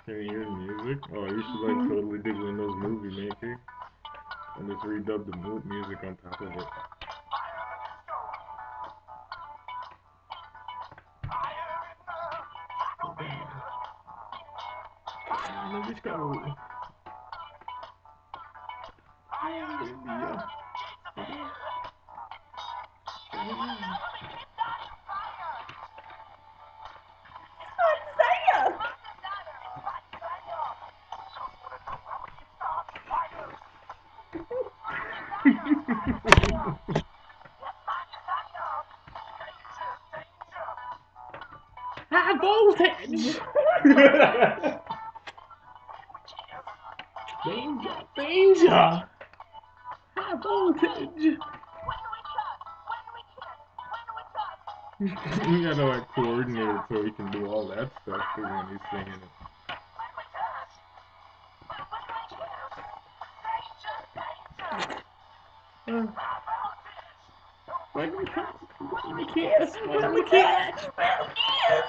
Can you hear the music? Oh, I used to like totally dig Windows Movie Maker and just redub the music on top of it. Let's go. High voltage! Danger! High voltage! You gotta like coordinate it so he can do all that stuff too when he's singing it. When we kiss, when we kiss, when we kiss.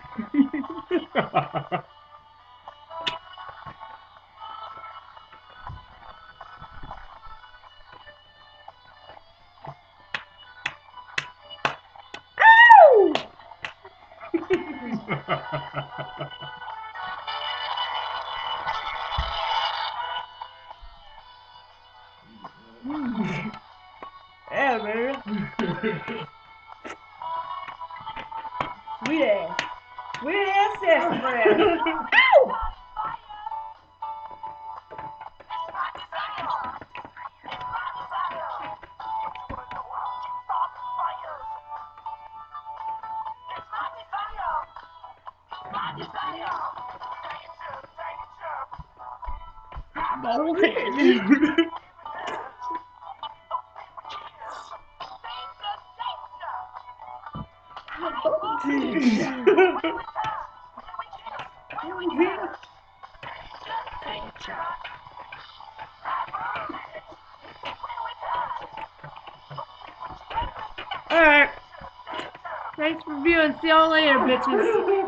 Yeah, baby. Sweet ass. Sweet ass sassafras. Ow! Voltage! Alright. Thanks for viewing. See y'all later, bitches.